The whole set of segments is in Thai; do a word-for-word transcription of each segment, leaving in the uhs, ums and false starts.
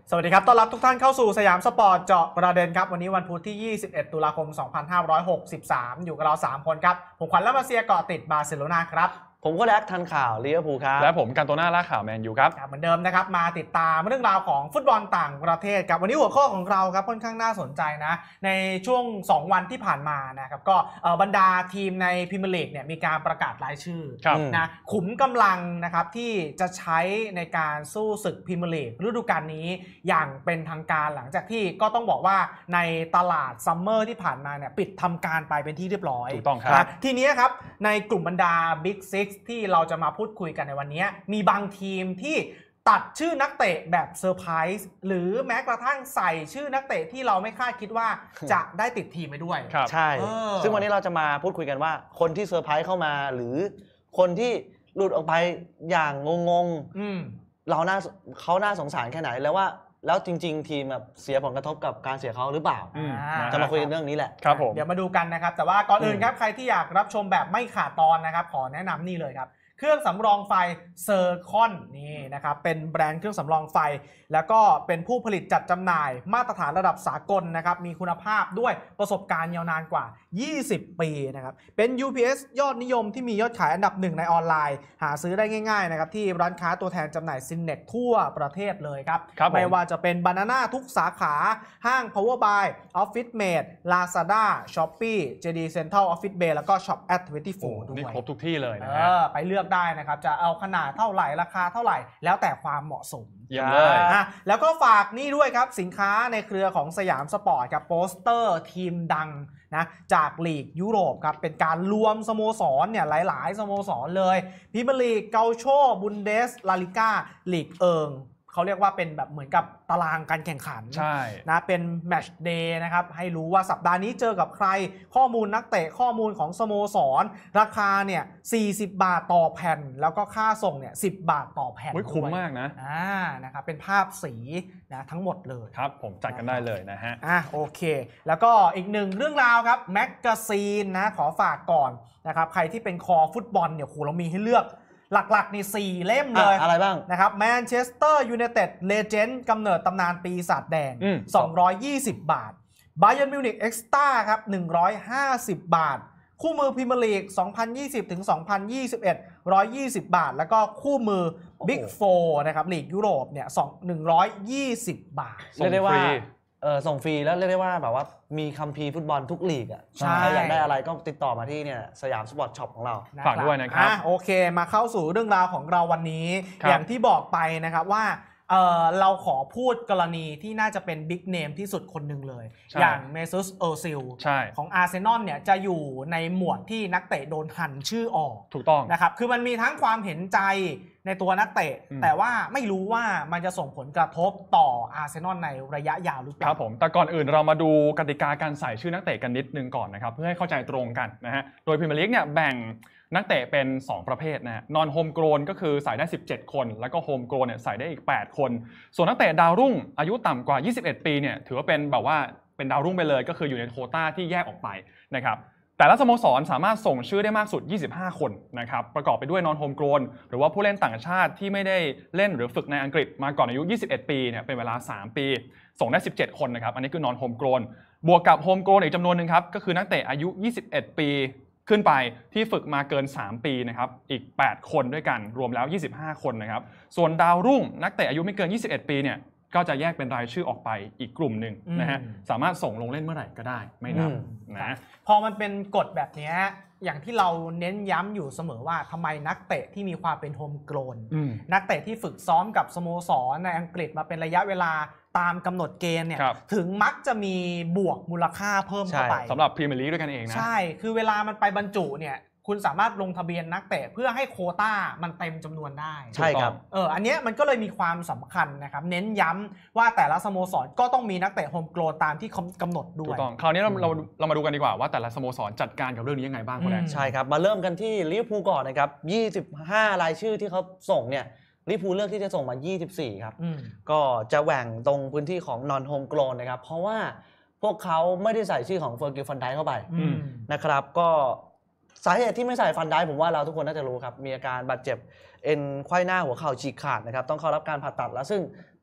สวัสดีครับต้อนรับทุกท่านเข้าสู่สยามสปอร์ตเจาะประเด็นครับวันนี้วันพุธที่ยี่สิบเอ็ดตุลาคมสองพันห้าร้อยหกสิบสามอยู่กับเราสามคนครับผมขวัญและมาเซียเกาะติดบาร์เซโลนาครับผมก็แลกทันข่าวลิเวอร์พูลครับและผมกันโตน่าล่าข่าวแมนยูครับเหมือนเดิมนะครับมาติดตามเรื่องราวของฟุตบอลต่างประเทศครับวันนี้หัวข้อของเราครับค่อนข้างน่าสนใจนะในช่วงสองวันที่ผ่านมานะครับก็บรรดาทีมในพรีเมียร์ลีกเนี่ยมีการประกาศรายชื่อนะขุมกำลังนะครับที่จะใช้ในการสู้ศึกพรีเมียร์ลีกฤดูกาลนี้อย่างเป็นทางการหลังจากที่ก็ต้องบอกว่าในตลาดซัมเมอร์ที่ผ่านมาเนี่ยปิดทำการไปเป็นที่เรียบร้อยถูกต้องครับทีนี้ครับในกลุ่มบรรดา Big Six ที่เราจะมาพูดคุยกันในวันนี้มีบางทีมที่ตัดชื่อนักเตะแบบเซอร์ไพรส์หรือแม้กระทั่งใส่ชื่อนักเตะที่เราไม่คาดคิดว่าจะได้ติดทีมไปด้วยใช่ซึ่งวันนี้เราจะมาพูดคุยกันว่าคนที่เซอร์ไพรส์เข้ามาหรือคนที่หลุดออกไปอย่างงงๆเราน่าเขาน่าสงสารแค่ไหนแล้วว่าแล้วจริงๆทีมแบบเสียผลกระทบกับการเสียเขาหรือเปล่าจะมาคุยกันเรื่องนี้แหละครับผมเดี๋ยวมาดูกันนะครับแต่ว่าก่อนอื่นครับใครที่อยากรับชมแบบไม่ขาดตอนนะครับขอแนะนำนี่เลยครับเครื่องสำรองไฟเซอร์คอนนี่นะครับเป็นแบรนด์เครื่องสำรองไฟแล้วก็เป็นผู้ผลิตจัดจำหน่ายมาตรฐานระดับสากลนะครับมีคุณภาพด้วยประสบการณ์ยาวนานกว่ายี่สิบปีนะครับเป็น ยู พี เอส ยอดนิยมที่มียอดขายอันดับหนึ่งในออนไลน์หาซื้อได้ง่ายๆนะครับที่ร้านค้าตัวแทนจำหน่ายซินเน็กทั่วประเทศเลยครับไม่ว่าจะเป็น Banana ทุกสาขาห้าง Power Buy Office Mate Lazada Shopee เจ ดี Central Office Bay แล้วก็ Shop แอท ยี่สิบสี่ ด้วยนี่ครบทุกที่เลยนะฮะไปเลือกได้นะครับจะเอาขนาดเท่าไหร่ราคาเท่าไหร่แล้วแต่ความเหมาะสมเยี่ยมเลยอ่ะแล้วก็ฝากนี่ด้วยครับสินค้าในเครือของสยามสปอร์ตครับโปสเตอร์ทีมดังนะจากลีกยุโรปครับเป็นการรวมสโมสรเนี่ยหลายๆสโมสรเลยพรีเมียร์ลีกเกาโชบุนเดสลาลิก้าลีกเอิงเขาเรียกว่าเป็นแบบเหมือนกับตารางการแข่งขันนะเป็นแมตช์เดย์นะครับให้รู้ว่าสัปดาห์นี้เจอกับใครข้อมูลนักเตะข้อมูลของสโมสรราคาเนี่ยสี่สิบบาทต่อแผ่นแล้วก็ค่าส่งเนี่ยสิบบาทต่อแผ่นคุ้มมากนะอ่านะครับเป็นภาพสีนะทั้งหมดเลยครับผมจัดกันได้เลยนะฮะอ่ะโอเคแล้วก็อีกหนึ่งเรื่องราวครับแมกกาซีนนะขอฝากก่อนนะครับใครที่เป็นคอฟุตบอลเนี่ยโหเรามีให้เลือกหลักๆนี่สี่เล่มเลยอ, อะไรบ้างนะครับแมนเชสเตอร์ยูไนเต็ดเลเจนด์กำเนิดตำนานปีศาจแดงสองร้อยยี่สิบบาทบาเยิร์นมิวนิกเอ็กซ์ตร้าครับหนึ่งร้อยห้าสิบบาทคู่มือพรีเมียร์ลีกสองพันยี่สิบถึงสองพันยี่สิบเอ็ด หนึ่งร้อยยี่สิบบาทแล้วก็คู่มือบิ๊กโฟร์นะครับลีกยุโรปเนี่ยหนึ่งร้อยยี่สิบบาทเรียกได้ว่าเออส่งฟรีแล้วเรียกได้ว่าแบบว่ามีคัมภีร์ฟุตบอลทุกลีกอ่ะใช่อยากได้อะไรก็ติดต่อมาที่เนี่ยสยามสปอร์ตช็อปของเราฝากด้วยนะครับโอเคมาเข้าสู่เรื่องราวของเราวันนี้อย่างที่บอกไปนะครับว่าเออเราขอพูดกรณีที่น่าจะเป็นบิ๊กเนมที่สุดคนหนึ่งเลยอย่างเมซุส เออร์ซิลของอาร์เซนอลเนี่ยจะอยู่ในหมวดที่นักเตะโดนหั่นชื่อออกถูกต้องนะครับคือมันมีทั้งความเห็นใจในตัวนักเตะแต่ว่าไม่รู้ว่ามันจะส่งผลกระทบต่ออาร์เซนอลในระยะยาวหรือเปล่าครับผมแต่ก่อนอื่นเรามาดูกติกาการใส่ชื่อนักเตะกันนิดนึงก่อนนะครับเพื่อให้เข้าใจตรงกันนะฮะโดยพรีเมียร์ลีกเนี่ยแบ่งนักเตะเป็นสองประเภทนะนอนโฮมโกรนก็คือใส่ได้สิบเจ็ดคนแล้วก็โฮมโกรนเนี่ยใส่ได้อีกแปดคนส่วนนักเตะดาวรุ่งอายุต่ำกว่ายี่สิบเอ็ดปีเนี่ยถือว่าเป็นแบบว่าเป็นดาวรุ่งไปเลยก็คืออยู่ในโควต้าที่แยกออกไปนะครับแต่ละสโมสรสามารถส่งชื่อได้มากสุดยี่สิบห้าคนนะครับประกอบไปด้วยนอนโฮมโกรนหรือว่าผู้เล่นต่างชาติที่ไม่ได้เล่นหรือฝึกในอังกฤษมาก่อนอายุยี่สิบเอ็ดปีเนี่ยเป็นเวลาสามปีส่งได้สิบเจ็ดคนนะครับอันนี้คือนอนโฮมโกรนบวกกับโฮมโกรนอีกจำนวนนึงครับก็คือนักเตะอายุยี่สิบเอ็ดปีขึ้นไปที่ฝึกมาเกินสามปีนะครับอีกแปดคนด้วยกันรวมแล้วยี่สิบห้าคนนะครับส่วนดาวรุ่งนักเตะอายุไม่เกินยี่สิบเอ็ดปีเนี่ยก็จะแยกเป็นรายชื่อออกไปอีกกลุ่มหนึ่งนะฮะสามารถส่งลงเล่นเมื่อไหร่ก็ได้ไม่นับนะพอมันเป็นกฎแบบนี้อย่างที่เราเน้นย้ำอยู่เสมอว่าทำไมนักเตะที่มีความเป็นโฮมโกรนนักเตะที่ฝึกซ้อมกับสโมสรในอังกฤษมาเป็นระยะเวลาตามกำหนดเกณฑ์เนี่ยถึงมักจะมีบวกมูลค่าเพิ่มเข้าไปสำหรับพรีเมียร์ลีกด้วยกันเองนะใช่คือเวลามันไปบรรจุเนี่ยคุณสามารถลงทะเบียนนักเตะเพื่อให้โควต้ามันเต็มจำนวนได้ใช่ครับเอออันนี้มันก็เลยมีความสำคัญนะครับเน้นย้ำว่าแต่ละสโมสรก็ต้องมีนักเตะโฮมโกรนตามที่กำหนดด้วยถูกต้องคราวนี้เราเราเรามาดูกันดีกว่าว่าแต่ละสโมสรจัดการกับเรื่องนี้ยังไงบ้างคนแรกใช่ครับมาเริ่มกันที่ลิเวอร์พูลก่อนนะครับยี่สิบห้ารายชื่อที่เขาส่งเนี่ยลิเวอร์พูลเลือกที่จะส่งมายี่สิบสี่ครับก็จะแหว่งตรงพื้นที่ของนอนโฮมโกรนนะครับเพราะว่าพวกเขาไม่ได้ใส่ชื่อของเฟอร์กิลฟันไดเข้าไปนะครับก็สาเหตุที่ไม่ใส่ฟันได้ผมว่าเราทุกคนน่าจะรู้ครับมีอาการบาดเจ็บเอ็นไขว้หน้าหัวเข่าฉีกขาดนะครับต้องเข้ารับการผ่าตัดแล้วซึ่ง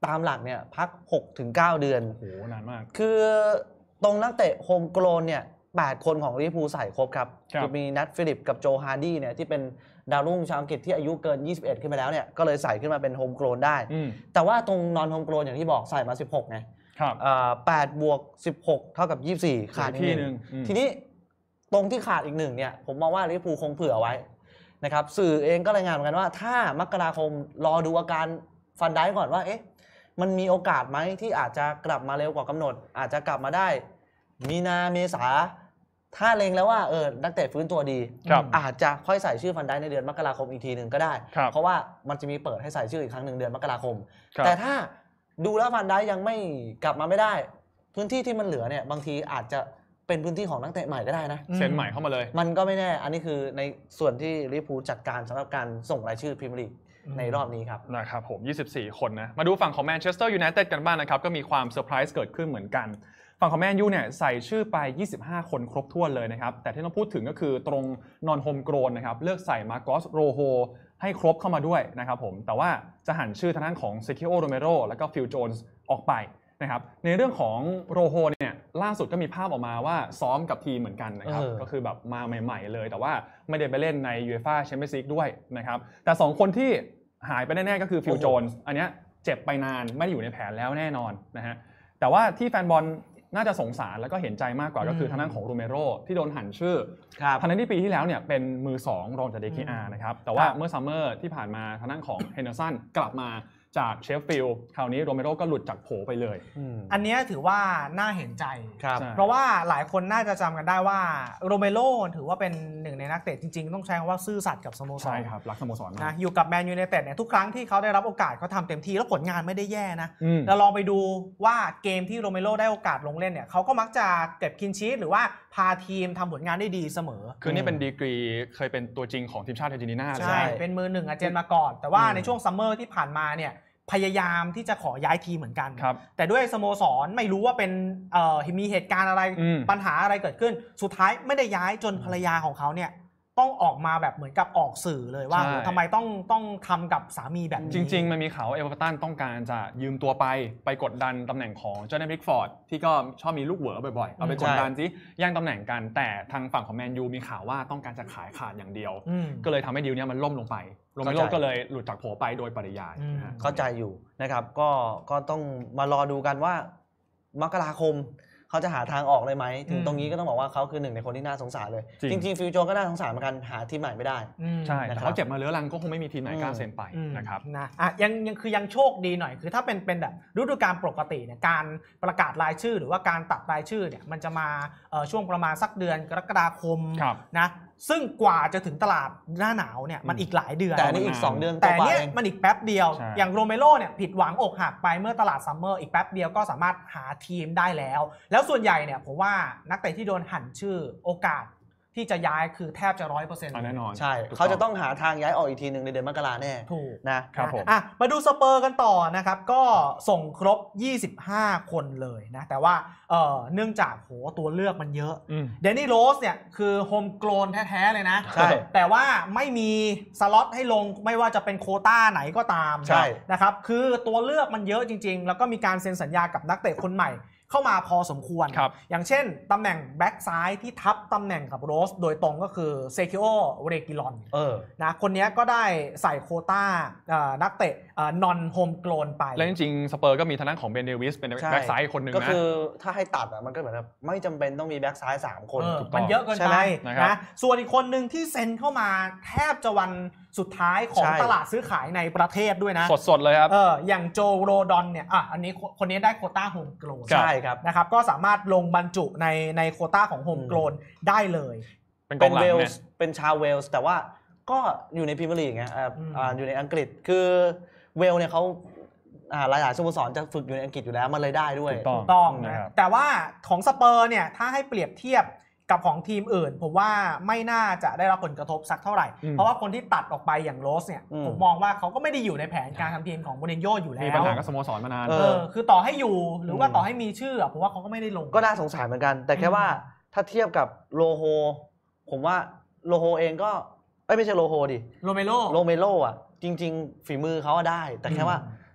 ตามหลักเนี่ยพัก หกถึงเก้า เดือนโอ้โหนานมากคือตรงนักเตะโฮมโกลนเนี่ยแปดคนของลิเวอร์พูลใส่ครบครับครับมีนัทฟิลิปกับโจฮาร์ดี้เนี่ยที่เป็นดาวรุ่งชาวอังกฤษที่อายุเกินยี่สิบเอ็ดขึ้นไปแล้วเนี่ยก็เลยใส่ขึ้นมาเป็นโฮมโกลนได้ แต่ว่าตรงนอนโฮมโกลนอย่างที่บอกใส่มาสิบหกไงครับแปดบวกสิบหกเท่ากับยี่สิบสี่ขาดอีกที่หหนึ่นึ่งงทีนี้ตรงที่ขาดอีกหนึ่งเนี่ยผมมองว่าลิเวอร์พูลคงเผื่อไว้นะครับสื่อเองก็รายงานเหมือนกันว่าถ้ามกราคมรอดูอาการฟันไดก่อนว่าเอ๊ะมันมีโอกาสไหมที่อาจจะกลับมาเร็วกว่ากำหนดอาจจะกลับมาได้มีนาเมษาถ้าเล็งแล้วว่าเออนักเตะฟื้นตัวดีอาจจะค่อยใส่ชื่อฟันไดในเดือนมกราคมอีกทีหนึ่งก็ได้เพราะว่ามันจะมีเปิดให้ใส่ชื่ออีกครั้งหนึ่งเดือนมกราคมแต่ถ้าดูแล้วฟันไดยังไม่กลับมาไม่ได้พื้นที่ที่มันเหลือเนี่ยบางทีอาจจะเป็นพื้นที่ของนักเตะใหม่ก็ได้นะเซ็นใหม่เข้ามาเลยมันก็ไม่แน่อันนี้คือในส่วนที่ลิเวอร์พูลจัดการสำหรับการส่งรายชื่อพรีเมียร์ลีกในรอบนี้ครับนะครับผมยี่สิบสี่คนนะมาดูฝั่งของแมนเชสเตอร์ยูไนเต็ดกันบ้างนะครับก็มีความเซอร์ไพรส์เกิดขึ้นเหมือนกันฝั่งของแมนยูเนี่ยใส่ชื่อไปยี่สิบห้าคนครบถ้วนเลยนะครับแต่ที่ต้องพูดถึงก็คือตรงนอนโฮมโกรนนะครับเลือกใส่มาร์กอสโรโฮให้ครบเข้ามาด้วยนะครับผมแต่ว่าจะหันชื่อทางด้านของเซคิโอโรเมโรแล้วก็ฟิลโจนส์ออกไปนะครับในเรื่องของโรโฮเนี่ยล่าสุดก็มีภาพออกมาว่าซ้อมกับทีมเหมือนกันนะครับก็คือแบบมาใหม่ๆเลยแต่ว่าไม่ได้ไปเล่นใน ยู เอฟ่า แชมเปี้ยนส์ ลีก ด้วยนะครับแต่สองคนที่หายไปแน่ๆก็คือฟิลโจนส์อันเนี้ยเจ็บไปนานไม่ได้อยู่ในแผนแล้วแน่นอนนะฮะแต่ว่าที่แฟนบอลน่าจะสงสารแล้วก็เห็นใจมากกว่าก็คือทางด้านของโรเมโรที่โดนหันชื่อทางนั้นที่ปีที่แล้วเนี่ยเป็นมือสองรองจากเดคิอาร์นะครับแต่ว่าเมื่อซัมเมอร์ที่ผ่านมาทางด้านของเฮนเดอร์สันกลับมาจากเชฟฟิลด์คราวนี้โรเมโรก็หลุดจากโผไปเลยอันนี้ถือว่าน่าเห็นใจเพราะว่าหลายคนน่าจะจำกันได้ว่าโรเมโรถือว่าเป็นหนึ่งในนักเตะจริงๆต้องใช้คำว่าซื่อสัตย์กับสโมสรใช่ครับรักสโมสรมากนะอยู่กับแมนยูไนเต็ดเนี่ยทุกครั้งที่เขาได้รับโอกาสเขาทำเต็มที่แล้วผลงานไม่ได้แย่นะเราลองไปดูว่าเกมที่โรเมโรได้โอกาสลงเล่นเนี่ยเขาก็มักจะเก็บคินชีทหรือว่าพาทีมทำผลงานได้ดีเสมอคือนี่เป็นดีกรีเคยเป็นตัวจริงของทีมชาติอาร์เจนตินาใช่เป็นมือหนึ่งอาร์เจนมาก่อนแต่ว่าในช่วงซัมเมอร์ที่ผ่านมาเนี่ยพยายามที่จะขอย้ายทีมเหมือนกันแต่ด้วยสโมสรไม่รู้ว่าเป็นเอ่อมีเหตุการณ์อะไรปัญหาอะไรเกิดขึ้นสุดท้ายไม่ได้ย้ายจนภรรยาของเขาเนี่ยต้องออกมาแบบเหมือนกับออกสื่อเลยว่าทำไมต้องต้องทำกับสามีแบบนี้จริงๆมันมีข่าวว่าเอเวอร์ตันต้องการจะยืมตัวไปไปกดดันตำแหน่งของเจอร์แดนบิกฟอร์ดที่ก็ชอบมีลูกเหวอบ่อยๆเอาไปกดดันสิแย่งตำแหน่งกันแต่ทางฝั่งของแมนยูมีข่าวว่าต้องการจะขายขาดอย่างเดียวก็เลยทำให้ดีลนี้มันล่มลงไปโรเมโรก็เลยหลุดจากโผไปโดยปริยายเข้าใจอยู่นะครับก็ก็ต้องมารอดูกันว่ามกราคมเขาจะหาทางออกเลยไหมถึงตรงนี้ก็ต้องบอกว่าเขาคือหนึ่งในคนที่น่าสงสารเลยจริงๆฟิวโจก็น่าสงสารเหมือนกันหาทีมใหม่ไม่ได้ใช่แต่เขาเจ็บมาเรื้อรังก็คงไม่มีทีมไหนกล้าเซ็นไปนะครับนะอ่ะยังยังคือยังโชคดีหน่อยคือถ้าเป็นเป็นแบบฤดูกาลปกติเนี่ยการประกาศรายชื่อหรือว่าการตัดรายชื่อเนี่ยมันจะมาช่วงประมาณสักเดือนกรกฎาคมนะซึ่งกว่าจะถึงตลาดหน้าหนาวเนี่ยมันอีกหลายเดือนแต่นี่อีกสองเดือนแต่เนี้ยมันอีกแป๊บเดียวอย่างโรเมโรเนี่ยผิดหวังอกหักไปเมื่อตลาดซัมเมอร์อีกแป๊บเดียวก็สามารถหาทีมได้แล้วแล้วส่วนใหญ่เนี่ยผมว่านักเตะที่โดนหันชื่อโอกาสที่จะย้ายคือแทบจะร้อยเปอร์เซ็นต์แน่นอนใช่เขาจะต้องหาทางย้ายออกอีกทีหนึ่งในเดือนมกราแน่ถูกนะครับผมอ่ะมาดูสเปอร์กันต่อนะครับก็ส่งครบยี่สิบห้าคนเลยนะแต่ว่าเอ่อเนื่องจากโหตัวเลือกมันเยอะเดนนี่โรสเนี่ยคือโฮมโกลนแท้ๆเลยนะใช่แต่ว่าไม่มีสล็อตให้ลงไม่ว่าจะเป็นโควต้าไหนก็ตามใช่นะครับคือตัวเลือกมันเยอะจริงๆแล้วก็มีการเซ็นสัญญากับนักเตะคนใหม่เข้ามาพอสมควรอย่างเช่นตำแหน่งแบ็กซ้ายที่ทับตำแหน่งกับโรสโดยตรงก็คือเซคิโอเรกิลอนนะคนนี้ก็ได้ใส่โควต้านักเตะนอนโฮมโกลนไปแล้วจริงๆสเปอร์ก็มีทางด้านของเบนเดวิสเป็นแบ็กซ้ายคนหนึ่งนะก็คือถ้าให้ตัดอ่ะมันก็เหมือนแบบไม่จำเป็นต้องมีแบ็กซ้ายสามคนมันเยอะเกินไปนะส่วนอีกคนหนึ่งที่เซ็นเข้ามาแทบจะวันสุดท้ายของตลาดซื้อขายในประเทศด้วยนะสดๆเลยครับเอออย่างโจโรดอนเนี่ยอ่ะอันนี้คนนี้ได้โควต้าโฮมโกลนใช่ครับนะครับก็สามารถลงบรรจุในในโควต้าของโฮมโกลนได้เลยเป็นเวลส์เป็นชาวเวลส์แต่ว่าก็อยู่ในพรีเมียร์ลีกไงอ่าอยู่ในอังกฤษคือเวลเนี่ยเขาหลายหลายสโมสรจะฝึกอยู่ในอังกฤษอยู่แล้วมันเลยได้ด้วยถูกต้องนะแต่ว่าของสเปอร์เนี่ยถ้าให้เปรียบเทียบกับของทีมอื่นผมว่าไม่น่าจะได้รับผลกระทบสักเท่าไหร่เพราะว่าคนที่ตัดออกไปอย่างโรสเนี่ยผมมองว่าเขาก็ไม่ได้อยู่ในแผนการทำทีมของโมรินโญ่อยู่แล้วมีปัญหากับสโมสรมานานเออคือต่อให้อยู่หรือว่าต่อให้มีชื่อผมว่าเขาก็ไม่ได้ลงก็น่าสงสารเหมือนกันแต่แค่ว่าถ้าเทียบกับโลโฮผมว่าโลโฮเองก็ไม่ใช่โลโฮดิโรเมโรโรเมโรอ่ะจริงๆฝีมือเขาได้แต่แค่ว่า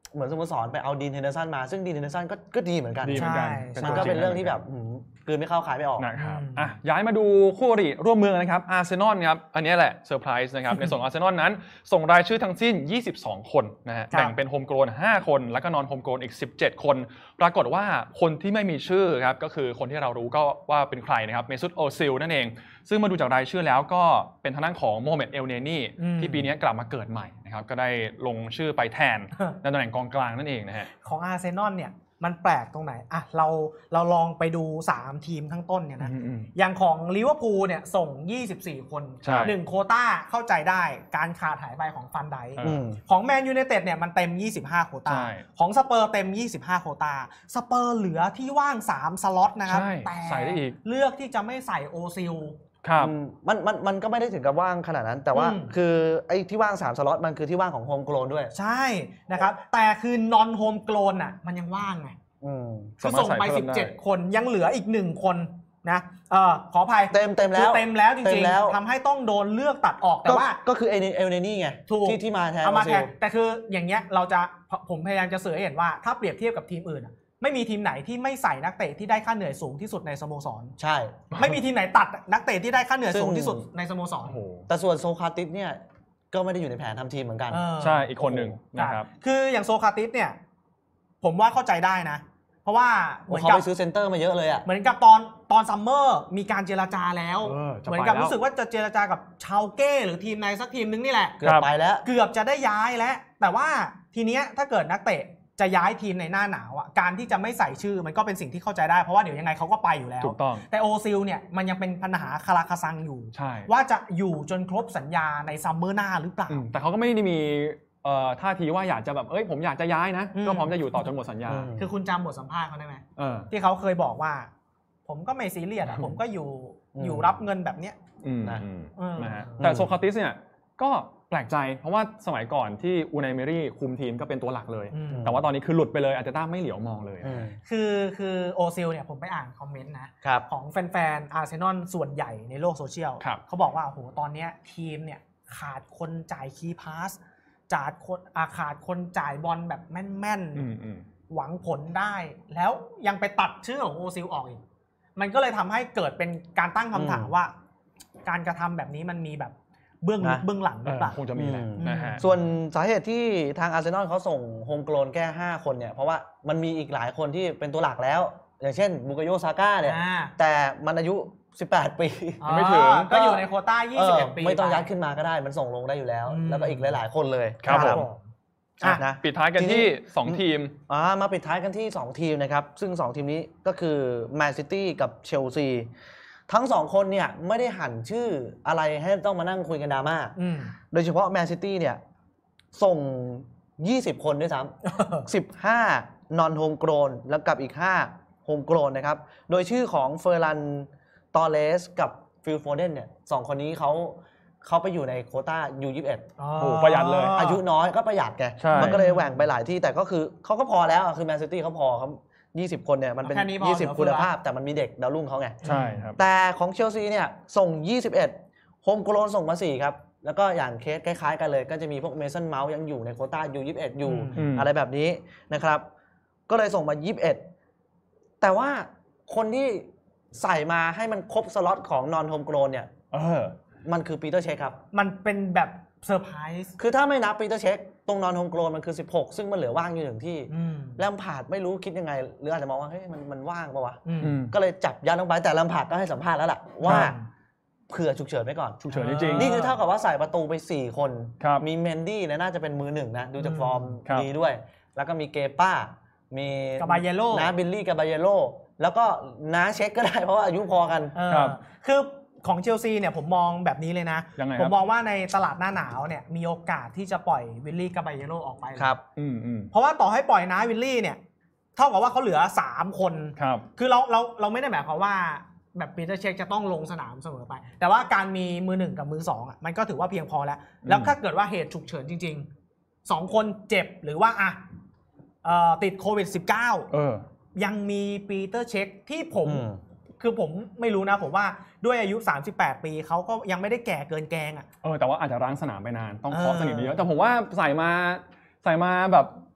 เหมือนสโมสรไปเอาดีนเฮนเดอร์สันมาซึ่งดีนเฮนเดอร์สันก็ก็ดีเหมือนกันดีเหมือนกันมันก็เป็นเรื่องที่แบบกลืนไม่เข้าขายไม่ออกนะครับอ่ะย้ายมาดูคู่อริร่วมเมืองนะครับอาร์เซนอลครับอันนี้แหละเซอร์ไพรส์นะครับ ในส่วนอาร์เซนอลนั้นส่งรายชื่อทั้งสิ้นยี่สิบสองคนนะฮะแบ่งเป็นโฮมโกลนห้าคนแล้วก็นอนโฮมโกลนอีกสิบเจ็ดคนปรากฏว่าคนที่ไม่มีชื่อครับก็คือคนที่เรารู้ก็ว่าเป็นใครนะครับเมซุตโอซิลนั่นเองซึ่งมาดูจากรายชื่อแล้วก็เป็นทางด้านของโมฮัมเหม็ดเอลเนนี่ที่ปีนี้กลับมาเกิดใหม่นะครับก็ได้ลงชื่อไปแทนในตำแหน่งกองกลางนั่นเองนะฮะของอาร์เซนอลเนี่ยมันแปลกตรงไหนอ่ะเราเราลองไปดูสามทีมทั้งต้นเนี่ยนะอย่างของลิเวอร์พูลเนี่ยส่งยี่สิบสี่คนหนึ่งโควต้าเข้าใจได้การขาดหายไปของฟันไดของแมนยูไนเต็ดเนี่ยมันเต็มยี่สิบห้าโควต้าของสเปอร์เต็มยี่สิบห้าโควต้าสเปอร์เหลือที่ว่างสามสล็อตนะครับแต่เลือกที่จะไม่ใส่โอซิลครับมันมันมันก็ไม่ได้ถึงกับว่างขนาดนั้นแต่ว่าคือไอ้ที่ว่างสามสล็อตมันคือที่ว่างของโฮมโกลนด้วยใช่นะครับแต่คือนอนโฮมโกลนอ่ะมันยังว่างไงคือส่งไปสิบเจ็ดคนยังเหลืออีกหนึ่งคนนะเออขออภัยเต็มเต็มแล้วเต็มแล้วจริงๆทำให้ต้องโดนเลือกตัดออกแต่ว่าก็คือเอเอลเนนี่ไงที่ที่มาแทนเอามาแทนแต่คืออย่างเงี้ยเราจะผมพยายามจะสื่อให้เห็นว่าถ้าเปรียบเทียบกับทีมอื่นไม่มีทีมไหนที่ไม่ใส่นักเตะที่ได้ค่าเหนื่อยสูงที่สุดในสโมสรใช่ไม่มีทีมไหนตัดนักเตะที่ได้ค่าเหนื่อยสูงที่สุดในสโมสรแต่ส่วนโซคราติสเนี่ยก็ไม่ได้อยู่ในแผนทำทีมเหมือนกันใช่อีกคนหนึ่งนะครับคืออย่างโซคราติสเนี่ยผมว่าเข้าใจได้นะเพราะว่าเหมือนกับเขาไปซื้อเซ็นเตอร์มาเยอะเลยอ่ะเหมือนกับตอนตอนซัมเมอร์มีการเจรจาแล้วเหมือนกับรู้สึกว่าจะเจรจากับชาวเก้หรือทีมในสักทีมนึงนี่แหละเกือบไปแล้วเกือบจะได้ย้ายแล้วแต่ว่าทีเนี้ยถ้าเกิดนักเตะจะย้ายทีมในหน้าหนาวอ่ะการที่จะไม่ใส่ชื่อมันก็เป็นสิ่งที่เข้าใจได้เพราะว่าเดี๋ยวยังไงเขาก็ไปอยู่แล้วถูกต้องแต่โอซิลเนี่ยมันยังเป็นปัญหาคาราคาซังอยู่ว่าจะอยู่จนครบสัญญาในซัมเมอร์หน้าหรือเปล่าแต่เขาก็ไม่ได้มีท่าทีว่าอยากจะแบบเอ้ยผมอยากจะย้ายนะก็พร้อมจะอยู่ต่อจนหมดสัญญาคือคุณจำบทสัมภาษณ์เขาได้ไหมที่เขาเคยบอกว่าผมก็ไม่ซีเรียสอ่ะผมก็อยู่อยู่รับเงินแบบเนี้ยนะฮะแต่โซคราติสเนี่ยก็แปลกใจเพราะว่าสมัยก่อนที่อูไนเมรี่คุมทีมก็เป็นตัวหลักเลยแต่ว่าตอนนี้คือหลุดไปเลยอาจจะต้าไม่เหลียวมองเลยคือคือโอซิลเนี่ยผมไปอ่านคอมเมนต์นะของแฟนๆอาร์เซนอลส่วนใหญ่ในโลกโซเชียลเขาบอกว่าโอ้โหตอนนี้ทีมเนี่ยขาดคนจ่ายคีย์พาสจ่ายคนอาขาดคนจ่ายบอลแบบแม่นๆหวังผลได้แล้วยังไปตัดชื่อของโอซิลออกอีกมันก็เลยทำให้เกิดเป็นการตั้งคำถามว่าการกระทำแบบนี้มันมีแบบเบื้องลึกเบื้องหลังหรือเปล่าคงจะมีแหละนะฮะส่วนสาเหตุที่ทางอาร์เซนอลเขาส่งโฮมโกลนแค่ห้าคนเนี่ยเพราะว่ามันมีอีกหลายคนที่เป็นตัวหลักแล้วอย่างเช่นบุกโยซาก้าเนี่ยแต่มันอายุสิบแปดปีไม่ถึงก็อยู่ในโควต้ายี่สิบเอ็ดปีไม่ต้องยัดขึ้นมาก็ได้มันส่งลงได้อยู่แล้วแล้วก็อีกหลายๆคนเลยครับผมนะปิดท้ายกันที่สองทีมอ่ามาปิดท้ายกันที่สองทีมนะครับซึ่งสองทีมนี้ก็คือแมนซิตี้กับเชลซีทั้งสองคนเนี่ยไม่ได้หันชื่ออะไรให้ต้องมานั่งคุยกันดราม่าโดยเฉพาะแมนซิตี้เนี่ยส่งยี่สิบคนด้วยซ้ำสิบห้านอนโฮมโกลนแล้วกับอีกห้าโฮมโกลนนะครับโดยชื่อของเฟอร์รันตอเรสกับฟิลโฟเดนเนี่ยสองคนนี้เขาเขาไปอยู่ในโควต้า ยู ยี่สิบเอ็ดโอ้ประหยัดเลยอายุน้อยก็ประหยัดแกมันก็เลยแหว่งไปหลายที่แต่ก็คือเขาก็พอแล้วคือแมนซิตี้เขาพอเขายี่สิบคนเนี่ยมันเป็นยี่สิบคุณภาพแต่มันมีเด็กดาวรุ่งเขาไงใช่ครับแต่ของเชลซีเนี่ยส่งยี่สิบเอ็ดโฮมโกลนส่งมาสี่ครับแล้วก็อย่างเคสคล้ายๆกันเลยก็จะมีพวกเมสันเมาส์ยังอยู่ในโควต้า ยู ยี่สิบเอ็ด อยู่อะไรแบบนี้นะครับก็เลยส่งมายี่สิบเอ็ดแต่ว่าคนที่ใส่มาให้มันครบสล็อตของนอนโฮมโกลนเนี่ยเออมันคือปีเตอร์เชคครับมันเป็นแบบเซอร์ไพรส์คือถ้าไม่นับปีเตอร์เช็คตรงนอนโฮมโกลนมันคือสิบหกซึ่งมันเหลือว่างอยู่หนึ่งที่แลมพาร์ดไม่รู้คิดยังไงหรืออาจจะมองว่าเฮ้ยมันมันว่างป่ะวะก็เลยจับยัดลงไปแต่แลมพาร์ดก็ให้สัมภาษณ์แล้วล่ะว่าเผื่อฉุกเฉินไว้ก่อนฉุกเฉินจริงๆนี่คือเท่ากับว่าใส่ประตูไปสี่คนมีเมนดี้น่าจะเป็นมือหนึ่งนะดูจากฟอร์มดีด้วยแล้วก็มีเกป้ามีกาบาเยโลน้าบิลลี่กาบาเยโลแล้วก็น้าเช็คก็ได้เพราะว่าอายุพอกันคือของเชลซีเนี่ยผมมองแบบนี้เลยนะผมมองว่าในตลาดหน้าหนาวเนี่ยมีโอกาสที่จะปล่อยวิลลี่กาบาเยโลออกไปครับเพราะว่าต่อให้ปล่อยนะวิลลี่เนี่ยเท่ากับว่าเขาเหลือสามคนครับคือเราเราเราไม่ได้หมายความว่าแบบปีเตอร์เช็คจะต้องลงสนามเสมอไปแต่ว่าการมีมือหนึ่งกับมือสองอ่ะมันก็ถือว่าเพียงพอแล้วแล้วถ้าเกิดว่าเหตุฉุกเฉินจริงๆสองคนเจ็บหรือว่าอ่ะติดโควิด สิบเก้าเออยังมีปีเตอร์เช็คที่ผมคือผมไม่รู้นะผมว่าด้วยอายุสามสิบแปดปีเขาก็ยังไม่ได้แก่เกินแกงอ่ะเออแต่ว่าอาจจะร้างสนามไปนานต้องเคาะสนิมเยอะแต่ผมว่าใส่มาใส่มาแบบ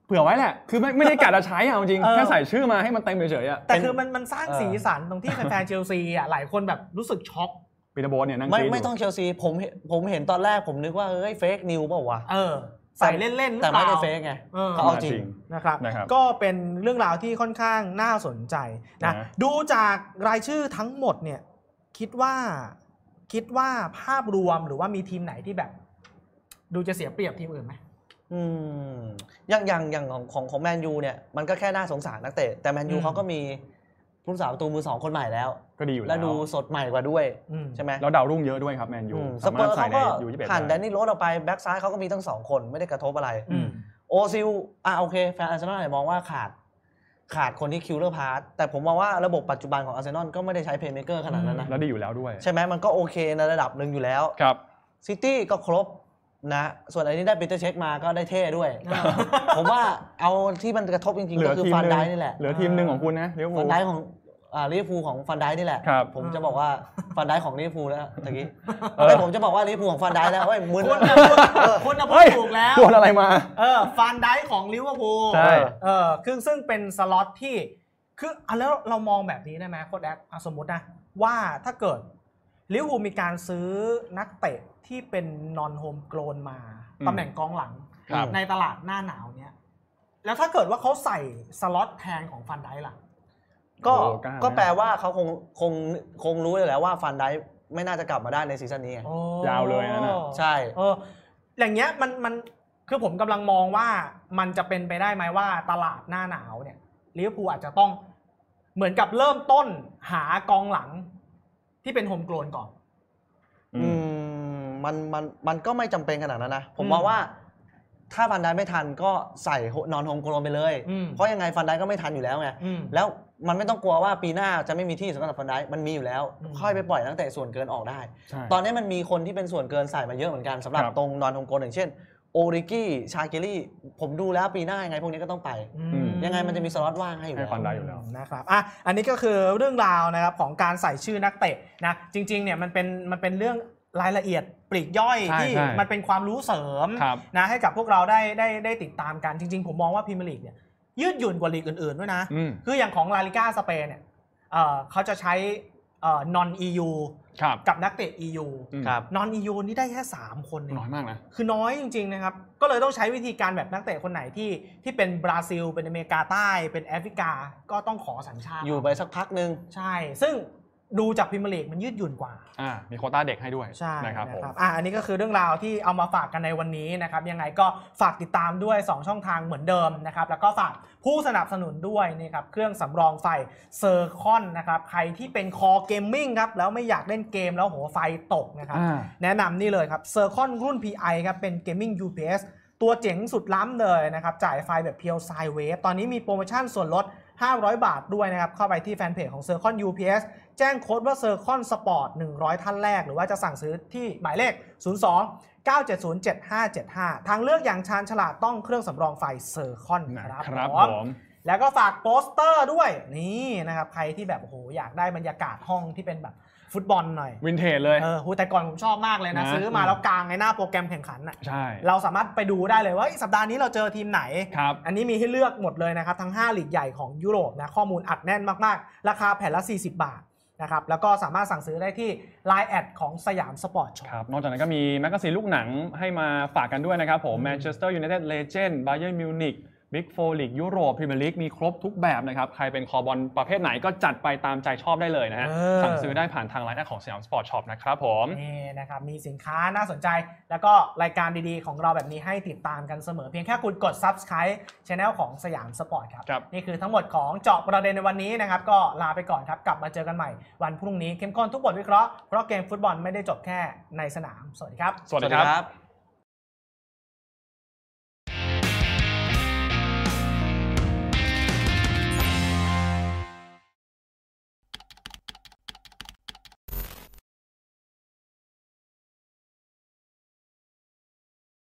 เผื่อไว้แหละคือไม่ไม่ได้กะจะใช้อ่ะจริงเออแค่ใส่ชื่อมาให้มันเต็มเฉยๆอ่ะแต่คือมันมันสร้างเออสีสันตรงที่แฟนๆเชลซีอ่ะหลายคนแบบรู้สึกช็อกปีเตอร์โบสเนี่ยนั่งไม่กรี๊ดไม่ต้องยู่เชลซีผมเห็นผมเห็นตอนแรกผมนึกว่าเฮ้ยเฟกนิวเปล่าวะเออใส่เล่นๆหรือแต่เปไม่ล่าได้เฟกไงเออเขาเอาจริงนะครับนะครับก็เป็นเรื่องราวที่ค่อนข้างน่าสนใจนะนะดูจากรายชื่อทั้งหมดเนี่ยคิดว่าคิดว่าภาพรวมหรือว่ามีทีมไหนที่แบบ ดูจะเสียเปรียบทีมอื่นไหมอืมอย่างอย่างอย่างของของของแมนยูเนี่ยมันก็แค่น่าสงสารนักเตะแต่แมนยูอืมเขาก็มีผู้สาประตูมือสองคนใหม่แล้วก็ดีอยู่และแล้วดูสดใหม่กว่าด้วยอืมใช่ไหมแล้วดาวรุ่งเยอะด้วยครับแมนยูอืมสสาเปมาอรถร์ใส่เขาในก็ยูยี่สิบเอ็ดผ่านแดได้นนี่โรสออกไปแบ็กซ้ายเขาก็มีทั้งสองคนไม่ได้กระทบอะไรอืมโอซิลอ่ะโอเคแฟนอาร์เซนอลมองว่าขาดขาดคนที่คิวเลอร์พาร์ตแต่ผมมองว่าระบบปัจจุบันของอาร์เซนอลก็ไม่ได้ใช้เพลย์เมเกอร์ขนาดนั้นนะแล้วดีอยู่แล้วด้วยใช่ไหมมันก็โอเคในระดับหนึ่งอยู่แล้วครับซิตี้ก็ครบนะส่วนอันนี้ได้ปีเตอร์เช็คมาก็ได้เท่ด้วยอ่าผมว่าเอาที่มันกระทบจริงเหลืๆอก็คือทีมฟันหไดนึ่งนี่แหละเหลือทีมหนึ่งของคุณนะเลี้ยวฟัภูนไดของอ่าลิเวอร์พูลของฟันไดนี่แหละครับผมจะบอกว่าฟันไดของลิเวอร์พูลแล้วตะกี้เฮ้ยผมจะบอกว่าลิเวอร์พูลของฟันไดแล้วเฮ้ยมึนคุณแล้นะวพูดคุณนะพูเฮ้ดยถูกแล้วโดนอะไรมาเออฟานไดของลิเวอร์พูลใช่เออคือซึ่งเป็นสล็อตที่คืออ่ะแล้วเรามองแบบนี้ได้ไหมโค้ชแอ๊กอ่ะสมมตินะว่าถ้าเกิดลิเวอร์พูลมีการซื้อนักเตะที่เป็นนอนโฮมโกลนมาอืมตำแหน่งกองหลังครับในตลาดหน้าหนาวเนี้ยแล้วถ้าเกิดว่าเขาใส่สล็อตแทนของฟันไดล่ะก็โอ้กล้าไหมก็แปลว่าเขาคงคงคงรู้เลยแหละว่าฟันไดไม่น่าจะกลับมาได้ในซีซั่นนี้ไงโอ้ยาวเลยนะน่ะใช่เอออย่างเงี้ยมันมันคือผมกำลังมองว่ามันจะเป็นไปได้ไหมว่าตลาดหน้าหนาวเนี่ยลิเวอร์พูลอาจจะต้องเหมือนกับเริ่มต้นหากองหลังที่เป็นโฮมโกลนก่อนอือืมมมันมันมันก็ไม่จำเป็นขนาดนั้นนะ ผมอืมมองว่าถ้าฟันไดไม่ทันก็ใส่นอนโฮมโกลนไปเลยอืมเพราะยังไงฟันไดก็ไม่ทันอยู่แล้วไงอืมแล้วมันไม่ต้องกลัวว่าปีหน้าจะไม่มีที่สำหรับฟันไดมันมีอยู่แล้วอืมค่อยไปปล่อยนักเตะส่วนเกินออกได้ใช่ตอนนี้มันมีคนที่เป็นส่วนเกินใส่มาเยอะเหมือนกันสำหรับครับตรงนอนโฮมโกลนอย่างเช่นโอริกี้ชาเกลี่ผมดูแล้วปีหน้ายังไงพวกนี้ก็ต้องไปอืมยังไงมันจะมีสล็อตว่างให้อยู่ให้แล้วฟันได้อยู่แล้วนะครับอ่ะอันนี้ก็คือเรื่องราวนะครับของการใส่ชื่อนักเตะนะจริงๆเนี่ยมันเป็นมันเป็นเรื่องรายละเอียดปลีกย่อยใช่ที่ใช่มันเป็นความรู้เสริมครับนะให้กับพวกเราได้ได้ได้ติดตามกันจริงๆ ผมมองว่าพรีเมียร์ลีกเนี่ยยืดหยุ่นกว่าลีกอื่นๆด้วยนะอืมคืออย่างของลาลิก้าสเปนเนี่ยเอ่อเขาจะใช้เอ่อ non อี ยูครับกับนักเตะ อี ยูอืมครับ non อี ยู นี่ได้แค่สามคนเองน้อยมากนะคือน้อยจริงๆนะครับก็เลยต้องใช้วิธีการแบบนักเตะคนไหนที่ที่เป็นบราซิลเป็นอเมริกาใต้เป็นแอฟริกาก็ต้องขอสัญชาติอยู่ไปสักพักหนึ่งใช่ ซึ่งดูจากพรีเมียร์ลีกมันยืดหยุ่นกว่าอ่ามีโควต้าเด็กให้ด้วยใช่นะครับผมอ่ะอันนี้ก็คือเรื่องราวที่เอามาฝากกันในวันนี้นะครับ ยังไงก็ฝากติดตามด้วย สอง ช่องทางเหมือนเดิมนะครับ แล้วก็ฝากผู้สนับสนุนด้วยนี่ครับ เครื่องสำรองไฟเซอร์คอนนะครับ ใครที่เป็นคอเกมมิ่งครับ แล้วไม่อยากเล่นเกมแล้วโหไฟตกนะครับอ่าแนะนำนี่เลยครับเซอร์คอนรุ่น พี ไอ ครับเป็นเกมมิ่ง ยู พี เอส ตัวเจ๋งสุดล้ำเลยนะครับจ่ายไฟแบบเพียวไซเวฟตอนนี้มีโปรโมชั่นส่วนลดห้าร้อยบาทด้วยนะครับเข้าไปที่แฟนเพจของ Circon ยู พี เอส แจ้งโค้ดว่า Circon Sport หนึ่งร้อยท่านแรกหรือว่าจะสั่งซื้อที่หมายเลขศูนย์ สอง เก้า เจ็ด ศูนย์ เจ็ด ห้า เจ็ด ห้าทางเลือกอย่างชาญฉลาดต้องเครื่องสำรองไฟ Circon ครับครับผผม มแล้วก็ฝากโปสเตอร์ด้วยนี่นะครับใครที่แบบโอ้โหอยากได้บรรยากาศห้องที่เป็นแบบฟุตบอลหน่อยวินเทจเลยเออโหแต่ก่อนผมชอบมากเลยนะนะซื้อมาแล้วกางในหน้าโปรแกรมแข่งขันน่ะใช่เราสามารถไปดูได้เลยว่าเอ้ยสัปดาห์นี้เราเจอทีมไหนครับอันนี้มีให้เลือกหมดเลยนะครับทั้งห้าลีกใหญ่ของยุโรปนะข้อมูลอัดแน่นมากๆ ราคาแผ่นละสี่สิบบาทนะครับแล้วก็สามารถสั่งซื้อได้ที่ ไลน์ แอดของสยามสปอร์ตช็อปครับ นอกจากนั้นก็มีแมกกาซีนลูกหนังให้มาฝากกันด้วยนะครับผมอืมแมนเชสเตอร์ยูไนเต็ดเลเจนด์บาเยิร์นมิวนิกบิ๊กโฟร์ลีกยุโรปพรีเมียร์ลีกมีครบทุกแบบนะครับ ใครเป็นคอบอลประเภทไหนก็จัดไปตามใจชอบได้เลยนะฮะเออสั่งซื้อได้ผ่านทางไลน์แอดของสยามสปอร์ตช็อปนะครับผมนี่นะครับมีสินค้าน่าสนใจ แล้วก็รายการดีๆของเราแบบนี้ให้ติดตามกันเสมอเพียงแค่คุณกด ซับสไครบ์ Channel ของสยามสปอร์ตครับครับนี่คือทั้งหมดของเจาะประเด็นในวันนี้นะครับก็ลาไปก่อนครับกลับมาเจอกันใหม่วันพรุ่งนี้เข้มข้นทุกบทวิเคราะห์เพราะเกมฟุตบอลไม่ได้จบแค่ในสนามสวัสดีครับสวัสดีครับ